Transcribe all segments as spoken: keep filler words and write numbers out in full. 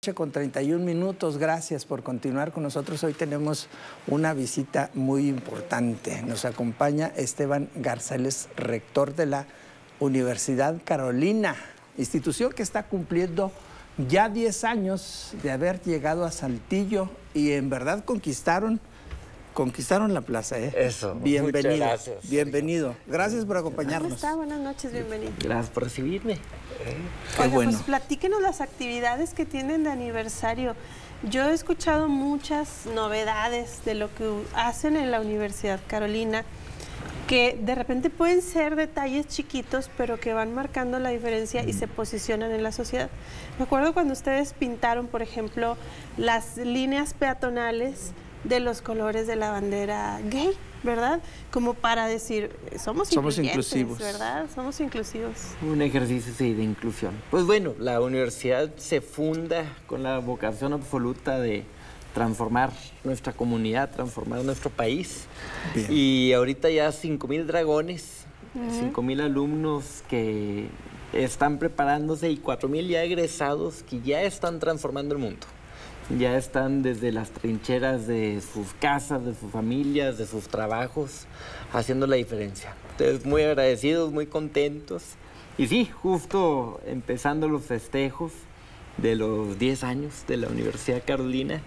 con treinta y un minutos, gracias por continuar con nosotros. Hoy tenemos una visita muy importante. Nos acompaña Esteban Garzales, rector de la Universidad Carolina, institución que está cumpliendo ya diez años de haber llegado a Saltillo y en verdad conquistaron, conquistaron la plaza. ¿eh? Eso, bienvenido, muchas gracias. Bienvenido, gracias por acompañarnos. ¿Cómo está? Buenas noches, bienvenido. Gracias por recibirme. Qué Oiga, bueno. pues platíquenos las actividades que tienen de aniversario. Yo he escuchado muchas novedades de lo que hacen en la Universidad Carolina, que de repente pueden ser detalles chiquitos, pero que van marcando la diferencia y se posicionan en la sociedad. Me acuerdo cuando ustedes pintaron, por ejemplo, las líneas peatonales de los colores de la bandera gay, ¿verdad? Como para decir, somos, somos inclusivos, ¿verdad? Somos inclusivos. Un ejercicio sí, de inclusión. Pues bueno, la universidad se funda con la vocación absoluta de transformar nuestra comunidad, transformar nuestro país. Bien. Y ahorita ya cinco mil dragones, uh-huh. cinco mil alumnos que están preparándose y cuatro mil ya egresados que ya están transformando el mundo. Ya están desde las trincheras de sus casas, de sus familias, de sus trabajos, haciendo la diferencia. Entonces, muy agradecidos, muy contentos. Y sí, justo empezando los festejos de los diez años de la Universidad Carolina.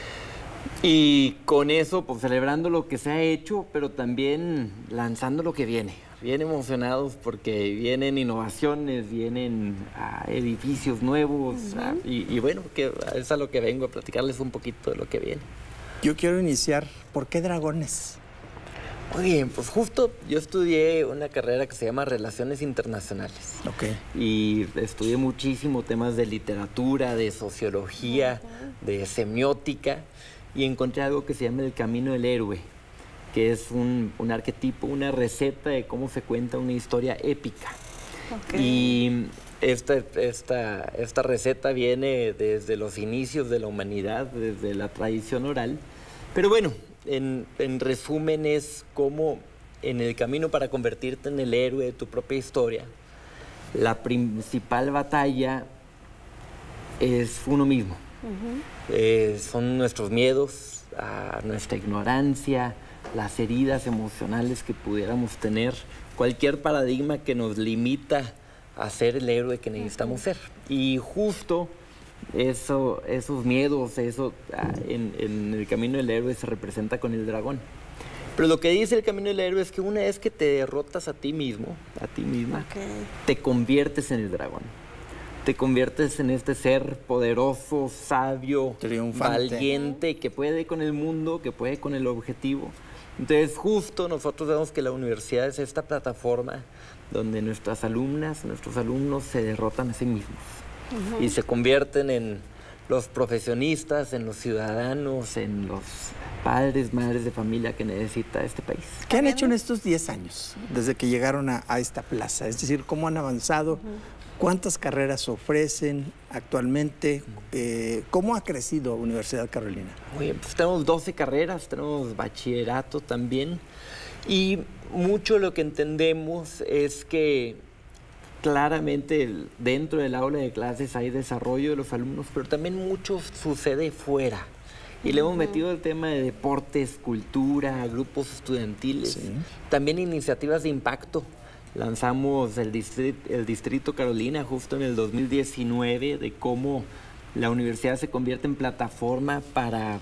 Y con eso, pues celebrando lo que se ha hecho, pero también lanzando lo que viene. Bien emocionados porque vienen innovaciones, vienen uh, edificios nuevos. Uh-huh. uh, y, y bueno, que es a lo que vengo a platicarles un poquito de lo que viene. Yo quiero iniciar, ¿por qué dragones? Muy bien, pues justo yo estudié una carrera que se llama Relaciones Internacionales. Okay. Y estudié muchísimo temas de literatura, de sociología, uh-huh. de semiótica. Y encontré algo que se llama el camino del héroe, que es un, un arquetipo, una receta de cómo se cuenta una historia épica. Okay. Y esta, esta, esta receta viene desde los inicios de la humanidad, desde la tradición oral. Pero bueno, en, en resumen es cómo en el camino para convertirte en el héroe de tu propia historia, la principal batalla es uno mismo. Uh-huh. eh, son nuestros miedos, a nuestra ignorancia, las heridas emocionales que pudiéramos tener, cualquier paradigma que nos limita a ser el héroe que necesitamos ser. Y justo eso, esos miedos, eso en, en el camino del héroe se representa con el dragón. Pero lo que dice el camino del héroe es que una vez que te derrotas a ti mismo, a ti misma, okay. te conviertes en el dragón. Te conviertes en este ser poderoso, sabio, triunfante, valiente, que puede con el mundo, que puede con el objetivo. Entonces, justo nosotros vemos que la universidad es esta plataforma donde nuestras alumnas, nuestros alumnos se derrotan a sí mismos uh-huh. y se convierten en los profesionistas, en los ciudadanos, en los padres, madres de familia que necesita este país. ¿Qué han hecho en estos diez años, desde que llegaron a, a esta plaza? Es decir, ¿cómo han avanzado? Uh-huh. ¿Cuántas carreras ofrecen actualmente? Eh, ¿Cómo ha crecido Universidad Carolina? Muy bien, pues tenemos doce carreras, tenemos bachillerato también. Y mucho lo que entendemos es que claramente dentro del aula de clases hay desarrollo de los alumnos, pero también mucho sucede fuera. Y le hemos metido el tema de deportes, cultura, grupos estudiantiles, sí. también iniciativas de impacto. Lanzamos el distrito, el distrito Carolina justo en el dos mil diecinueve de cómo la universidad se convierte en plataforma para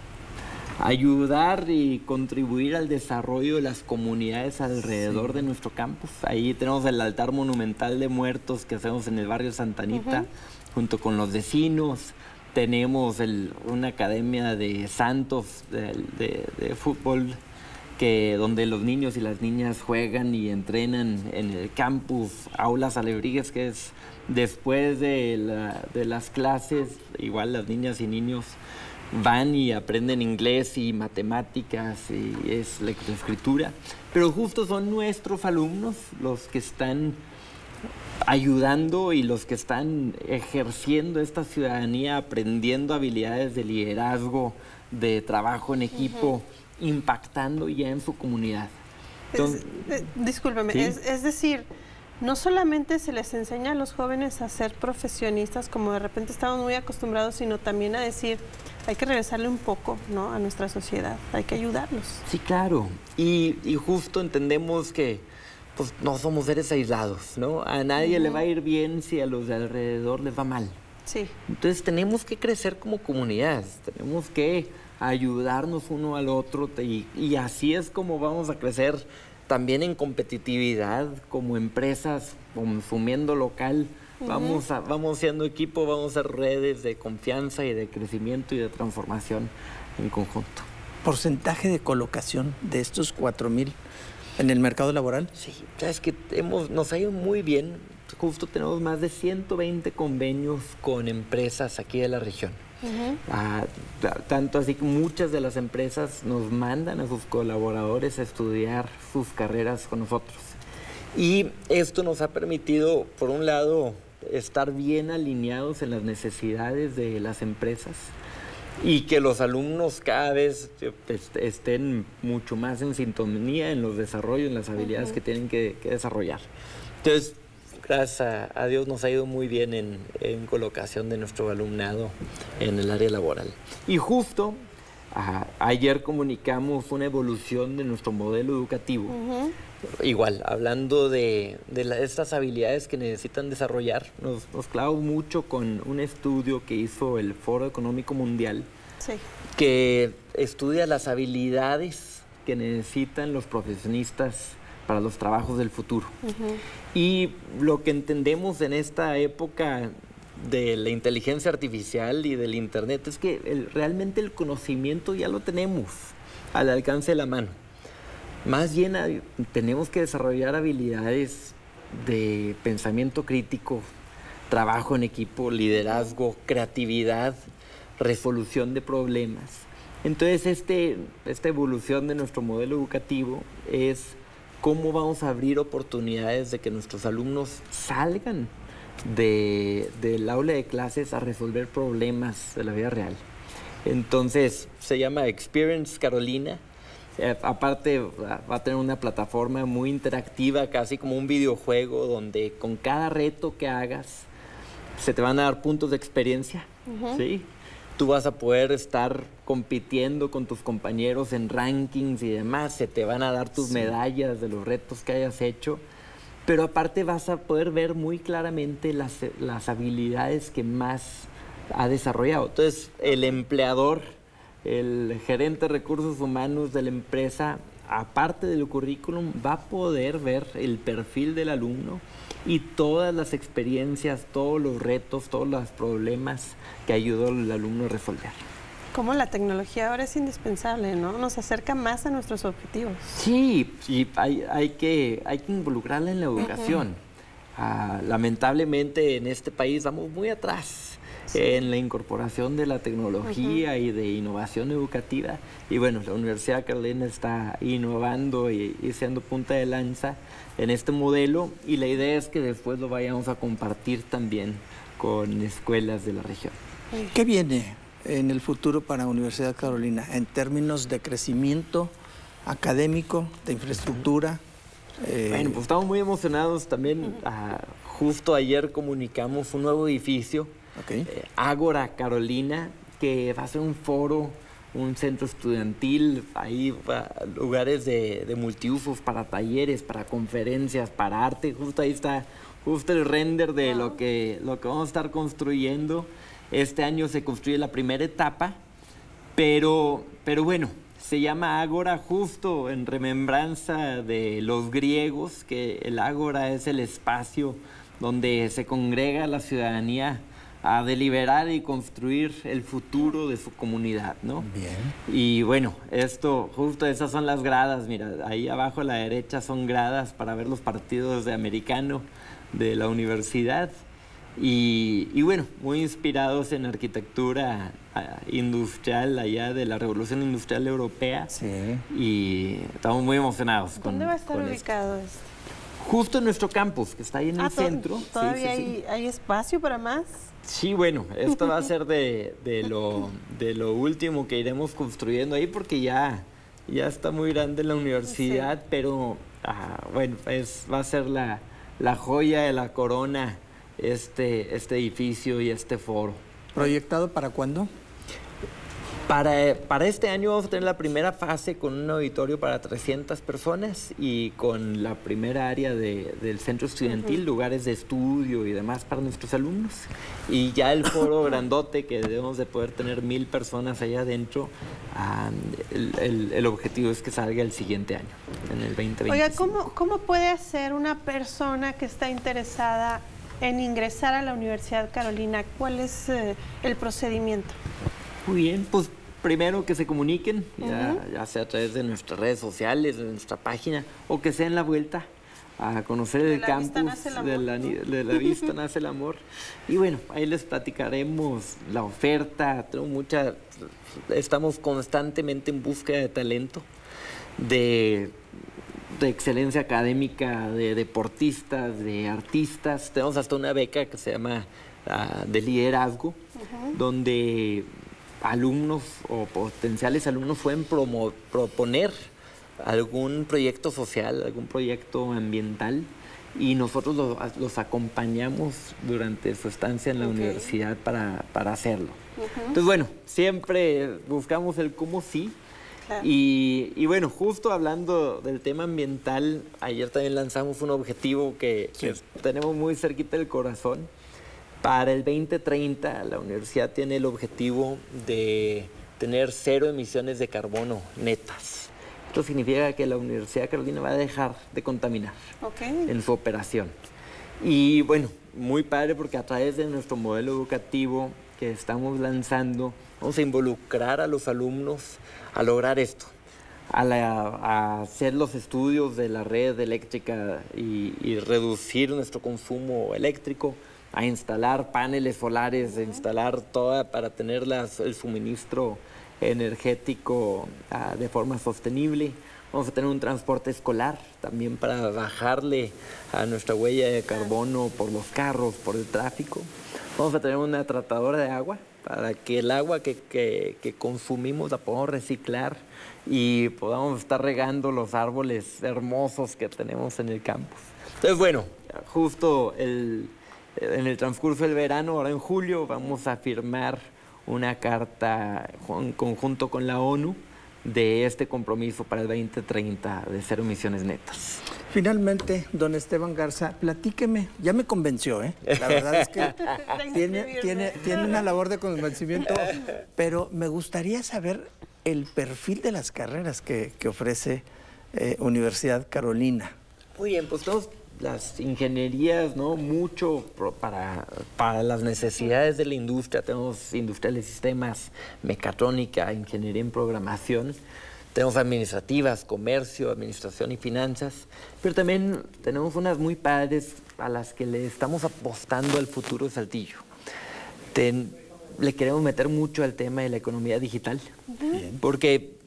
ayudar y contribuir al desarrollo de las comunidades alrededor sí. de nuestro campus. Ahí tenemos el altar monumental de muertos que hacemos en el barrio Santa Anita, uh-huh. junto con los vecinos. Tenemos el, una academia de santos de, de, de fútbol, que donde los niños y las niñas juegan y entrenan en el campus Aulas Alebrijes, que es después de, la, de las clases, igual las niñas y niños van y aprenden inglés y matemáticas y es lectoescritura. Pero justo son nuestros alumnos los que están ayudando y los que están ejerciendo esta ciudadanía, aprendiendo habilidades de liderazgo, de trabajo en equipo, uh-huh. impactando ya en su comunidad. Entonces, es, eh, discúlpeme, ¿sí? es, es decir, no solamente se les enseña a los jóvenes a ser profesionistas, como de repente estamos muy acostumbrados, sino también a decir, hay que regresarle un poco, ¿no?, a nuestra sociedad, hay que ayudarlos. Sí, claro. Y, y justo entendemos que pues, no somos seres aislados, ¿no? A nadie uh-huh. le va a ir bien si a los de alrededor les va mal. Sí. Entonces tenemos que crecer como comunidad, tenemos que ayudarnos uno al otro y, y así es como vamos a crecer también en competitividad como empresas, consumiendo local. Uh-huh. Vamos, a, vamos siendo equipo, vamos a ser redes de confianza y de crecimiento y de transformación en conjunto. ¿Porcentaje de colocación de estos cuatro mil en el mercado laboral? Sí, sabes que hemos, nos ha ido muy bien. Justo tenemos más de ciento veinte convenios con empresas aquí de la región. Uh-huh. ah, tanto así que muchas de las empresas nos mandan a sus colaboradores a estudiar sus carreras con nosotros. Y esto nos ha permitido, por un lado, estar bien alineados en las necesidades de las empresas y que los alumnos cada vez estén mucho más en sintonía en los desarrollos, en las habilidades uh-huh. que tienen que, que desarrollar. Entonces, gracias a, a Dios nos ha ido muy bien en, en colocación de nuestro alumnado en el área laboral. Y justo a, ayer comunicamos una evolución de nuestro modelo educativo. Uh-huh. Igual, hablando de, de la, estas habilidades que necesitan desarrollar, nos, nos clavamos mucho con un estudio que hizo el Foro Económico Mundial, sí. que estudia las habilidades que necesitan los profesionistas para los trabajos del futuro. Uh-huh. Y lo que entendemos en esta época de la inteligencia artificial y del internet es que el, realmente el conocimiento ya lo tenemos al alcance de la mano. Más bien tenemos que desarrollar habilidades de pensamiento crítico, trabajo en equipo, liderazgo, creatividad, resolución de problemas. Entonces, este, esta evolución de nuestro modelo educativo es cómo vamos a abrir oportunidades de que nuestros alumnos salgan de, del aula de clases a resolver problemas de la vida real. Entonces, se llama Experience Carolina. Eh, aparte, va a tener una plataforma muy interactiva, casi como un videojuego, donde con cada reto que hagas, se te van a dar puntos de experiencia, uh-huh. ¿sí? Tú vas a poder estar compitiendo con tus compañeros en rankings y demás, se te van a dar tus sí. medallas de los retos que hayas hecho, pero aparte vas a poder ver muy claramente las, las habilidades que más ha desarrollado. Entonces, el empleador, el gerente de recursos humanos de la empresa, aparte del currículum, va a poder ver el perfil del alumno y todas las experiencias, todos los retos, todos los problemas que ayudó al alumno a resolver. Cómo la tecnología ahora es indispensable, ¿no? Nos acerca más a nuestros objetivos. Sí, sí hay, hay, que, hay que involucrarla en la educación. Uh-huh. uh, lamentablemente en este país vamos muy atrás sí. en la incorporación de la tecnología uh-huh. y de innovación educativa. Y bueno, la Universidad Carolina está innovando y, y siendo punta de lanza en este modelo, y la idea es que después lo vayamos a compartir también con escuelas de la región. ¿Qué viene en el futuro para Universidad Carolina en términos de crecimiento académico, de infraestructura? Eh... Bueno, pues estamos muy emocionados también. Uh, justo ayer comunicamos un nuevo edificio, okay. eh, Ágora Carolina, que va a ser un foro, un centro estudiantil, ahí va, lugares de, de multiusos para talleres, para conferencias, para arte. Justo ahí está justo el render de wow. lo, que, lo que vamos a estar construyendo. Este año se construye la primera etapa, pero, pero bueno, se llama Ágora justo en remembranza de los griegos, que el Ágora es el espacio donde se congrega la ciudadanía a deliberar y construir el futuro de su comunidad, ¿no? Bien. Y bueno, esto, justo esas son las gradas, mira, ahí abajo a la derecha son gradas para ver los partidos de americano de la universidad. Y, y bueno, muy inspirados en arquitectura uh, industrial allá de la Revolución Industrial Europea. Sí. Y estamos muy emocionados. ¿Dónde con, va a estar ubicado esto? Justo en nuestro campus, que está ahí en ah, el centro. ¿Todavía sí, sí, hay, sí. hay espacio para más? Sí, bueno, esto va a ser de, de, lo, de lo último que iremos construyendo ahí, porque ya, ya está muy grande la universidad, sí. pero ah, bueno, es, va a ser la, la joya de la corona, este, este edificio y este foro. ¿Proyectado para cuándo? Para, para este año vamos a tener la primera fase con un auditorio para trescientas personas y con la primera área de, del centro estudiantil, uh-huh. lugares de estudio y demás para nuestros alumnos. Y ya el foro grandote, que debemos de poder tener mil personas allá adentro, um, el, el, el objetivo es que salga el siguiente año, en el veinte veinticinco. Oiga, ¿cómo, cómo puede hacer una persona que está interesada en ingresar a la Universidad Carolina? ¿Cuál es eh, el procedimiento? Muy bien, pues primero que se comuniquen, ya, uh-huh. ya sea a través de nuestras redes sociales, de nuestra página, o que sea en la vuelta a conocer el campus, de la, de la vista nace el amor. Y bueno, ahí les platicaremos la oferta, tengo mucha, estamos constantemente en búsqueda de talento, de, de excelencia académica, de deportistas, de artistas. Tenemos hasta una beca que se llama uh, de liderazgo, uh-huh. donde alumnos o potenciales alumnos pueden promo, proponer algún proyecto social, algún proyecto ambiental y nosotros los, los acompañamos durante su estancia en la okay. universidad para, para hacerlo. Uh-huh. Entonces, bueno, siempre buscamos el cómo sí. Claro. Y, y bueno, justo hablando del tema ambiental, ayer también lanzamos un objetivo que, sí. que tenemos muy cerquita del corazón. Para el veinte treinta, la universidad tiene el objetivo de tener cero emisiones de carbono netas. Esto significa que la Universidad Carolina va a dejar de contaminar okay. en su operación. Y bueno, muy padre porque a través de nuestro modelo educativo que estamos lanzando, vamos a involucrar a los alumnos a lograr esto, a, la, a hacer los estudios de la red eléctrica y, y reducir nuestro consumo eléctrico, a instalar paneles solares, a instalar toda para tener las, el suministro energético uh, de forma sostenible. Vamos a tener un transporte escolar también para bajarle a nuestra huella de carbono por los carros, por el tráfico. Vamos a tener una tratadora de agua para que el agua que, que, que consumimos la podamos reciclar y podamos estar regando los árboles hermosos que tenemos en el campus. Entonces, bueno, justo el... en el transcurso del verano, ahora en julio, vamos a firmar una carta en conjunto con la ONU de este compromiso para el veinte treinta de cero emisiones netas. Finalmente, don Esteban Garza, platíqueme, ya me convenció, ¿eh? La verdad es que tiene, tiene, tiene una labor de convencimiento, pero me gustaría saber el perfil de las carreras que, que ofrece eh, Universidad Carolina. Muy bien, pues todos las ingenierías, ¿no? Mucho para, para las necesidades de la industria. Tenemos industrial de sistemas, mecatrónica, ingeniería en programación. Tenemos administrativas, comercio, administración y finanzas. Pero también tenemos unas muy padres a las que le estamos apostando al futuro de Saltillo. Ten, le queremos meter mucho al tema de la economía digital. Uh-huh. Porque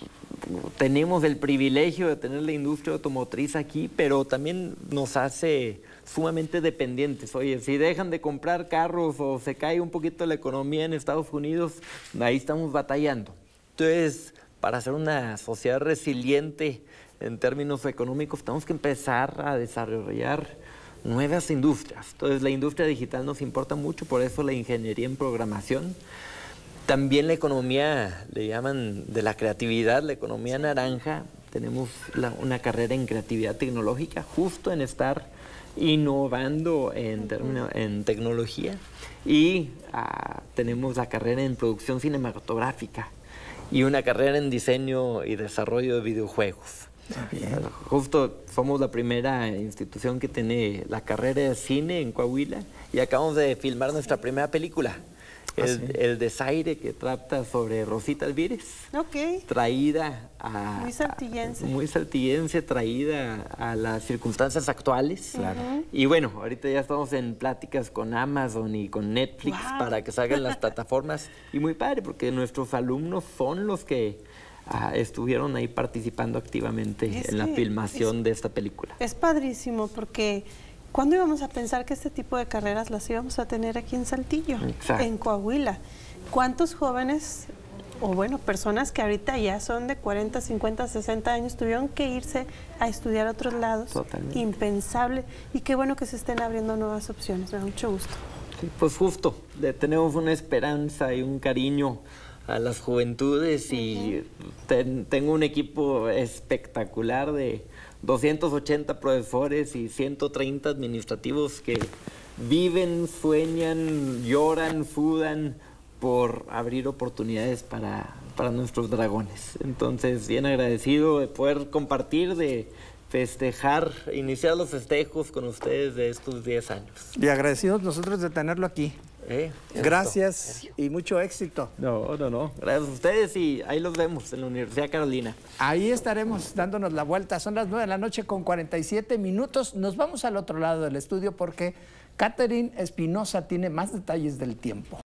tenemos el privilegio de tener la industria automotriz aquí, pero también nos hace sumamente dependientes. Oye, si dejan de comprar carros o se cae un poquito la economía en Estados Unidos, ahí estamos batallando. Entonces, para ser una sociedad resiliente en términos económicos, tenemos que empezar a desarrollar nuevas industrias. Entonces, la industria digital nos importa mucho, por eso la ingeniería en programación. También la economía, le llaman de la creatividad, la economía naranja. Tenemos la, una carrera en creatividad tecnológica, justo en estar innovando en, término, en tecnología. Y uh, tenemos la carrera en producción cinematográfica y una carrera en diseño y desarrollo de videojuegos. Bien. Justo somos la primera institución que tiene la carrera de cine en Coahuila y acabamos de filmar nuestra primera película. El, ah, sí. el Desaire, que trata sobre Rosita Alvírez, okay. traída a... Muy saltillense. A, muy saltillense, traída a las circunstancias actuales. Claro. Uh-huh. Y bueno, ahorita ya estamos en pláticas con Amazon y con Netflix wow. para que salgan las plataformas. Y muy padre, porque nuestros alumnos son los que uh, estuvieron ahí participando activamente es en la filmación es, de esta película. Es padrísimo, porque... ¿cuándo íbamos a pensar que este tipo de carreras las íbamos a tener aquí en Saltillo, Exacto. en Coahuila? ¿Cuántos jóvenes o bueno, personas que ahorita ya son de cuarenta, cincuenta, sesenta años, tuvieron que irse a estudiar a otros lados. Totalmente. Impensable. Y qué bueno que se estén abriendo nuevas opciones. Me da mucho gusto. Sí, pues justo, le tenemos una esperanza y un cariño a las juventudes y ten, tengo un equipo espectacular de doscientos ochenta profesores y ciento treinta administrativos que viven, sueñan, lloran, sudan por abrir oportunidades para, para nuestros dragones. Entonces, bien agradecido de poder compartir, de festejar, iniciar los festejos con ustedes de estos diez años. Y agradecidos nosotros de tenerlo aquí. ¿Eh? Gracias y mucho éxito. No, no, no. Gracias a ustedes y ahí los vemos en la Universidad Carolina. Ahí estaremos dándonos la vuelta. Son las nueve de la noche con cuarenta y siete minutos. Nos vamos al otro lado del estudio porque Catherine Espinosa tiene más detalles del tiempo.